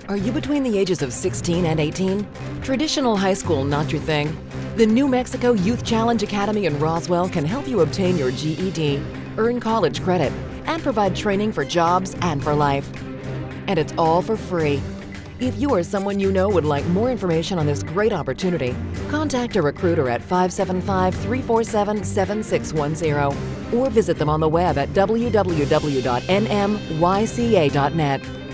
Are you between the ages of 16 and 18? Traditional high school not your thing? The New Mexico Youth Challenge Academy in Roswell can help you obtain your GED, earn college credit, and provide training for jobs and for life. And it's all for free. If you or someone you know would like more information on this great opportunity, contact a recruiter at 575-347-7610 or visit them on the web at www.nmyca.net.